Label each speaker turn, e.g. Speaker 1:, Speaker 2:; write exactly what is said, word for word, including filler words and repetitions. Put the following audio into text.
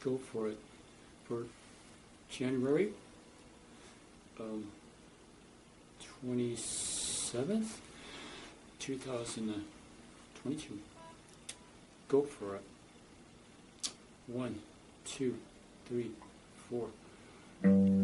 Speaker 1: go for it. For January um, twenty-seventh, two thousand twenty-two. Go for it. One, two, three, four.